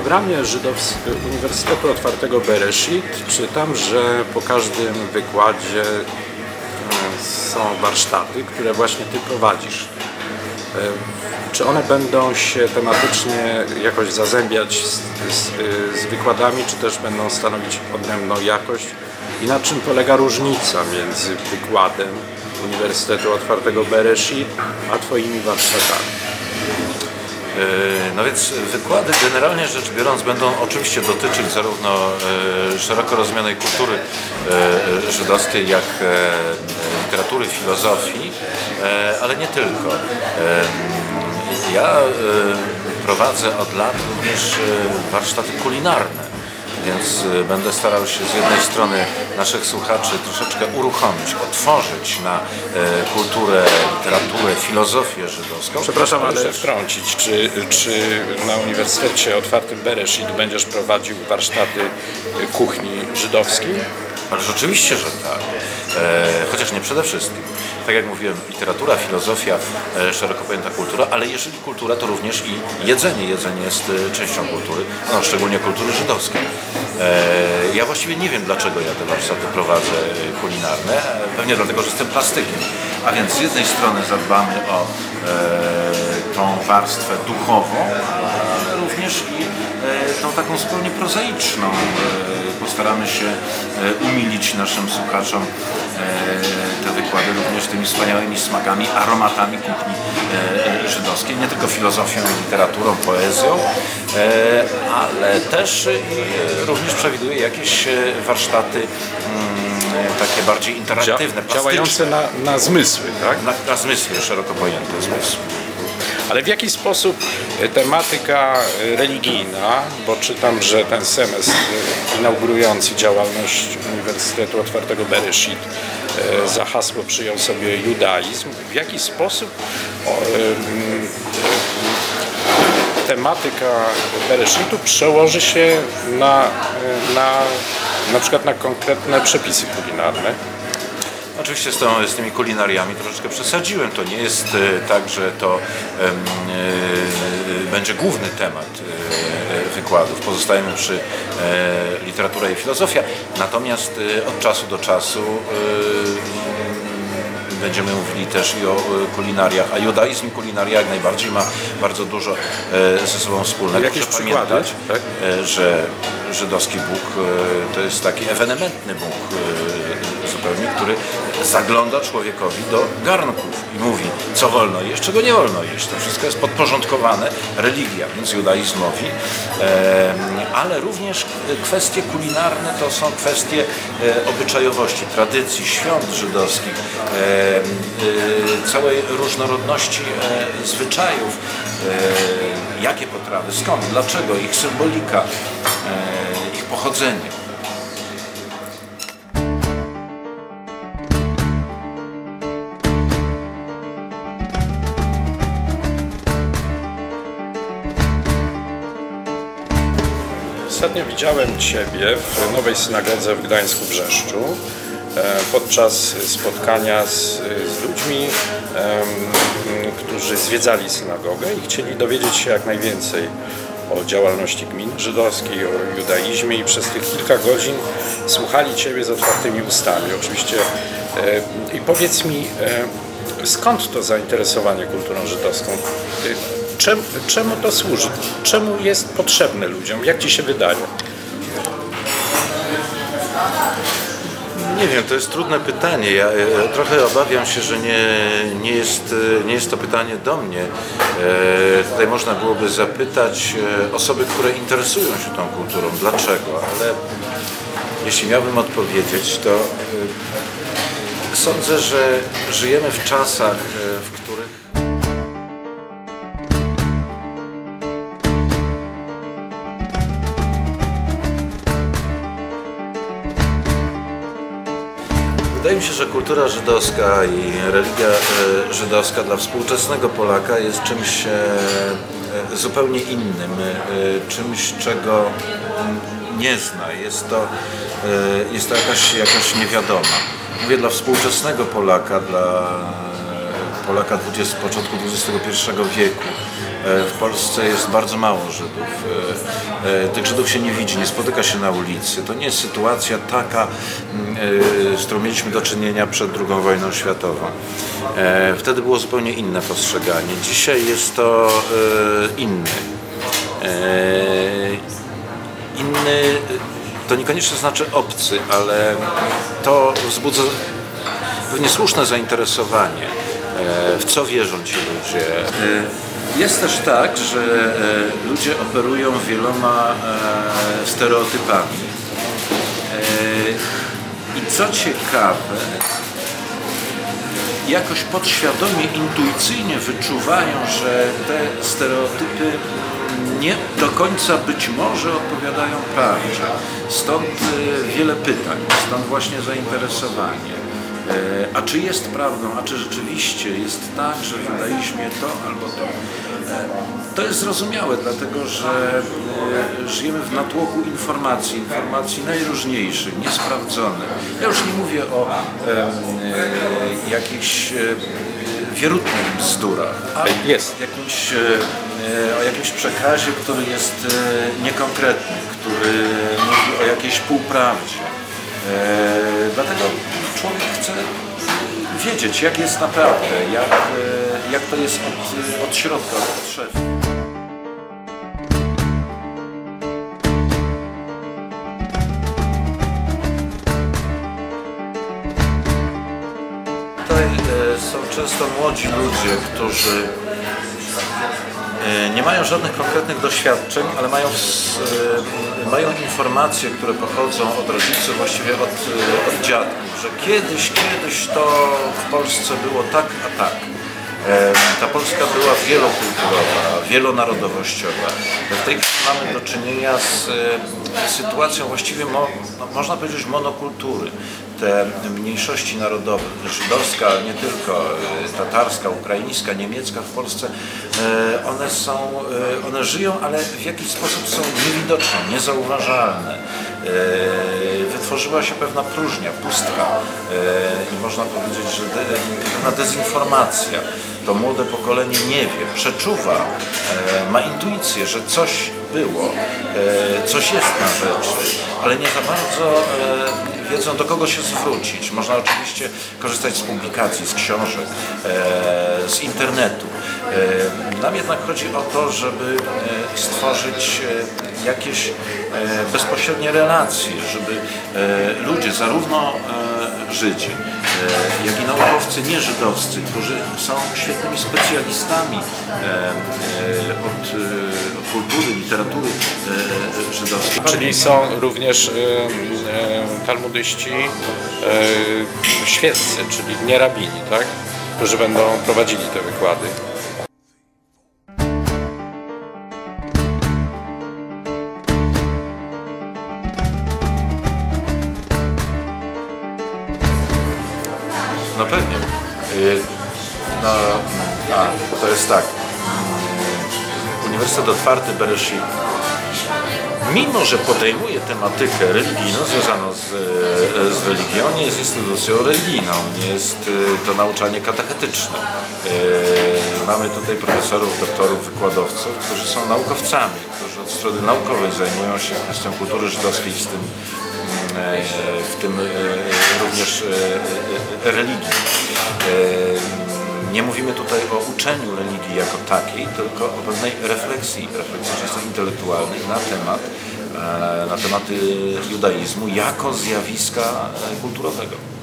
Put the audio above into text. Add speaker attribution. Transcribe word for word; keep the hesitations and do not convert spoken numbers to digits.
Speaker 1: programie żydowskim Uniwersytetu Otwartego Bereshit czytam, że po każdym wykładzie są warsztaty, które właśnie Ty prowadzisz. Czy one będą się tematycznie jakoś zazębiać z, z, z wykładami, czy też będą stanowić odrębną jakość? I na czym polega różnica między wykładem Uniwersytetu Otwartego Bereshit a Twoimi warsztatami?
Speaker 2: No więc wykłady, generalnie rzecz biorąc, będą oczywiście dotyczyć zarówno szeroko rozumianej kultury żydowskiej, jak literatury, filozofii, ale nie tylko. Ja prowadzę od lat również warsztaty kulinarne, więc będę starał się z jednej strony naszych słuchaczy troszeczkę uruchomić, otworzyć na kulturę, literaturę, filozofię żydowską.
Speaker 1: Przepraszam, ale, ale wtrącić, czy, czy na Uniwersytecie Otwartym Bereshit będziesz prowadził warsztaty kuchni żydowskiej?
Speaker 2: Ależ oczywiście, że tak. E, chociaż nie przede wszystkim. Tak jak mówiłem, literatura, filozofia, e, szeroko pojęta kultura, ale jeżeli kultura, to również i jedzenie. Jedzenie jest e, częścią kultury, no, szczególnie kultury żydowskiej. E, ja właściwie nie wiem, dlaczego ja te warsztaty prowadzę kulinarne. Pewnie dlatego, że jestem plastykiem. A więc z jednej strony zadbamy o e, tą warstwę duchową, ale również i e, tą taką zupełnie prozaiczną. E, postaramy się e, umilić naszym słuchaczom e, te wykłady również tymi wspaniałymi smakami, aromatami kuchni e, żydowskiej, nie tylko filozofią, literaturą, poezją, e, ale też i również przewiduje jakieś warsztaty mm, takie bardziej interaktywne,
Speaker 1: Dzia działające na, na zmysły, tak?
Speaker 2: Na, na zmysły, szeroko pojęte zmysły.
Speaker 1: Ale w jaki sposób tematyka religijna, bo czytam, że ten semestr inaugurujący działalność Uniwersytetu Otwartego Bereshit za hasło przyjął sobie judaizm, w jaki sposób o, tematyka Bereshitu przełoży się na, na, na przykład na konkretne przepisy kulinarne?
Speaker 2: Oczywiście z, tą, z tymi kulinariami troszeczkę przesadziłem. To nie jest e, tak, że to e, e, będzie główny temat e, wykładów. Pozostajemy przy e, literatura i filozofia. Natomiast e, od czasu do czasu e, będziemy mówili też i o kulinariach, a judaizm i kulinaria jak najbardziej ma bardzo dużo e, ze sobą wspólnego.
Speaker 1: Jakieś przykłady, tak?
Speaker 2: e, że żydowski Bóg e, to jest taki ewenementny Bóg e, zupełnie, który zagląda człowiekowi do garnków i mówi, co wolno jeść, czego nie wolno jeść. To wszystko jest podporządkowane religią, więc judaizmowi, e, ale również kwestie kulinarne to są kwestie e, obyczajowości, tradycji, świąt żydowskich, e, e, całej różnorodności e, zwyczajów, e, jakie potrawy, skąd, dlaczego, ich symbolika, e, ich pochodzenie.
Speaker 1: Ostatnio widziałem Ciebie w nowej synagodze w Gdańsku-Brzeszczu podczas spotkania z, z ludźmi, którzy zwiedzali synagogę i chcieli dowiedzieć się jak najwięcej o działalności gminy żydowskiej, o judaizmie i przez tych kilka godzin słuchali Ciebie z otwartymi ustami. Oczywiście i powiedz mi, skąd to zainteresowanie kulturą żydowską? Czemu, czemu to służy? Czemu jest potrzebne ludziom? Jak Ci się wydaje?
Speaker 2: Nie wiem, to jest trudne pytanie. Ja, ja trochę obawiam się, że nie, nie, jest, nie jest to pytanie do mnie. E, tutaj można byłoby zapytać osoby, które interesują się tą kulturą, dlaczego, ale jeśli miałbym odpowiedzieć, to e, sądzę, że żyjemy w czasach, w których wydaje mi się, że kultura żydowska i religia żydowska dla współczesnego Polaka jest czymś zupełnie innym, czymś, czego nie zna. Jest to, jest to jakaś, jakaś niewiadoma. Mówię dla współczesnego Polaka, dla Polaka dwudziestego, początku dwudziestego pierwszego wieku. W Polsce jest bardzo mało Żydów. Tych Żydów się nie widzi, nie spotyka się na ulicy. To nie jest sytuacja taka, z którą mieliśmy do czynienia przed drugą wojną światową. Wtedy było zupełnie inne postrzeganie. Dzisiaj jest to inny. Inny to niekoniecznie znaczy obcy, ale to wzbudza pewnie słuszne zainteresowanie, w co wierzą ci ludzie. Jest też tak, że ludzie operują wieloma stereotypami. I co ciekawe, jakoś podświadomie, intuicyjnie wyczuwają, że te stereotypy nie do końca być może odpowiadają prawdzie. Stąd wiele pytań, stąd właśnie zainteresowanie. A czy jest prawdą, a czy rzeczywiście jest tak, że wydaliśmy to albo to? To jest zrozumiałe, dlatego że żyjemy w natłoku informacji, informacji najróżniejszych, niesprawdzonych. Ja już nie mówię o e, jakichś wierutnych bzdurach, ale
Speaker 1: jest.
Speaker 2: Jakimś, e, o jakimś przekazie, który jest niekonkretny, który mówi o jakiejś półprawdzie. E, dlatego człowiek chce wiedzieć, jak jest naprawdę, jak, jak to jest od, od środka, od szefa. Tutaj są często młodzi ludzie, którzy nie mają żadnych konkretnych doświadczeń, ale mają, mają informacje, które pochodzą od rodziców, właściwie od, od dziadków, że kiedyś, kiedyś to w Polsce było tak, a tak. Ta Polska była wielokulturowa, wielonarodowościowa. W tej chwili mamy do czynienia z sytuacją właściwie, mo, no, można powiedzieć, monokultury. Te mniejszości narodowe, żydowska, ale nie tylko, tatarska, ukraińska, niemiecka w Polsce, one są, one żyją, ale w jakiś sposób są niewidoczne, niezauważalne. Wytworzyła się pewna próżnia, pustka i można powiedzieć, że pewna dezinformacja. To młode pokolenie nie wie, przeczuwa, ma intuicję, że coś było, coś jest na rzeczy, ale nie za bardzo wiedzą, do kogo się zwrócić. Można oczywiście korzystać z publikacji, z książek, z internetu. Nam jednak chodzi o to, żeby stworzyć jakieś bezpośrednie relacje, żeby ludzie, zarówno Żydzi, jak i naukowcy nieżydowscy, którzy są świetnymi specjalistami od kultury, literatury żydowskiej.
Speaker 1: Czyli są również talmudyści świeccy, czyli nie rabini, tak? Którzy będą prowadzili te wykłady.
Speaker 2: No pewnie. No, a, to jest tak. Uniwersytet Otwarty Bereshit, mimo że podejmuje tematykę religijną, związaną z, z religią, nie jest instytucją religijną, nie jest to nauczanie katechetyczne. Mamy tutaj profesorów, doktorów, wykładowców, którzy są naukowcami, którzy od strony naukowej zajmują się kwestią kultury żydowskiej, w tym, w tym również religii. Nie mówimy tutaj o uczeniu religii jako takiej, tylko o pewnej refleksji, refleksji często intelektualnej na temat, na tematy judaizmu jako zjawiska kulturowego.